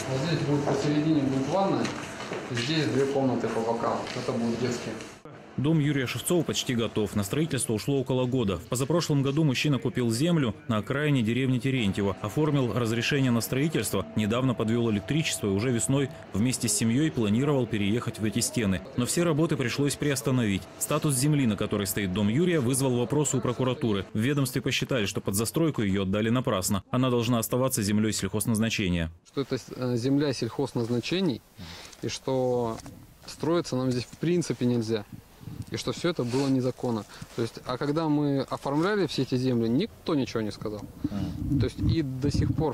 Вот здесь будет посередине будет ванная, здесь 2 комнаты по бокам. Это будут детские. Дом Юрия Шевцова почти готов. На строительство ушло около года. В позапрошлом году мужчина купил землю на окраине деревни Терентьево, оформил разрешение на строительство, недавно подвел электричество и уже весной вместе с семьей планировал переехать в эти стены. Но все работы пришлось приостановить. Статус земли, на которой стоит дом Юрия, вызвал вопросы у прокуратуры. В ведомстве посчитали, что под застройку ее отдали напрасно. Она должна оставаться землей сельхозназначения. Что это земля сельхозназначений и что строиться нам здесь в принципе нельзя. И что все это было незаконно. То есть, а когда мы оформляли все эти земли, никто ничего не сказал. То есть и до сих пор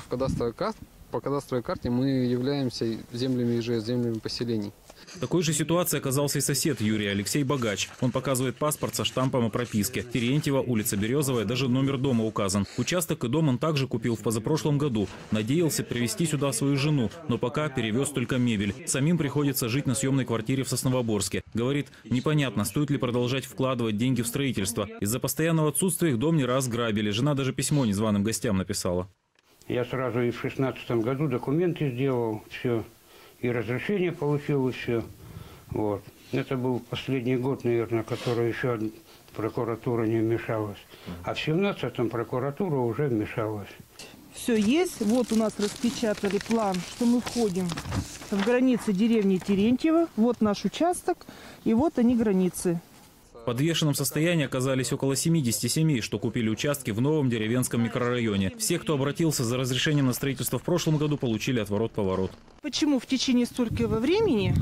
по кадастровой карте мы являемся землями ИЖС, землями поселений. В такой же ситуации оказался и сосед Юрия, Алексей Богач. Он показывает паспорт со штампом о прописке. Терентьево, улица Березовая, даже номер дома указан. Участок и дом он также купил в позапрошлом году. Надеялся привезти сюда свою жену, но пока перевез только мебель. Самим приходится жить на съемной квартире в Сосновоборске. Говорит, непонятно, стоит ли продолжать вкладывать деньги в строительство. Из-за постоянного отсутствия их дом не раз грабили. Жена даже письмо незваным гостям написала. Я сразу и в 2016 году документы сделал, все. И разрешение получил, и все. Вот. Это был последний год, наверное, который еще прокуратура не вмешалась. А в 2017-м прокуратура уже вмешалась. Все есть. Вот у нас распечатали план, что мы входим в границы деревни Терентьево. Вот наш участок, и вот они границы. В подвешенном состоянии оказались около 70 семей, что купили участки в новом деревенском микрорайоне. Все, кто обратился за разрешением на строительство в прошлом году, получили отворот-поворот. Почему в течение столького времени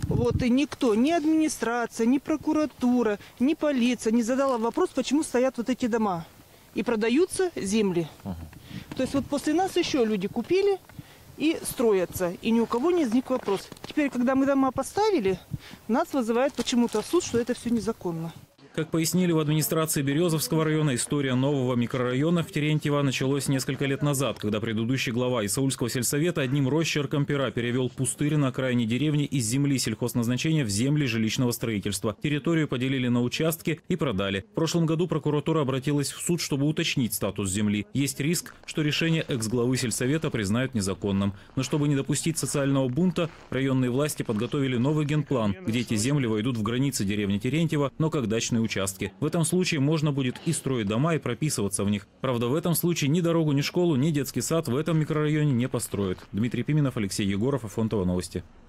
и никто, ни администрация, ни прокуратура, ни полиция не задала вопрос, почему стоят вот эти дома и продаются земли? То есть вот после нас еще люди купили и строятся, и ни у кого не возник вопрос. Теперь, когда мы дома поставили, нас вызывают почему-то в суд, что это все незаконно. Как пояснили в администрации Березовского района, история нового микрорайона в Терентьево началась несколько лет назад, когда предыдущий глава Исаульского сельсовета одним росчерком пера перевел пустырь на окраине деревни из земли сельхозназначения в земли жилищного строительства. Территорию поделили на участки и продали. В прошлом году прокуратура обратилась в суд, чтобы уточнить статус земли. Есть риск, что решение экс-главы сельсовета признают незаконным. Но чтобы не допустить социального бунта, районные власти подготовили новый генплан, где эти земли войдут в границы деревни Терентьево, но как дачные участки. В этом случае можно будет и строить дома, и прописываться в них. Правда, в этом случае ни дорогу, ни школу, ни детский сад в этом микрорайоне не построят. Дмитрий Пименов, Алексей Егоров, Афонтово, новости.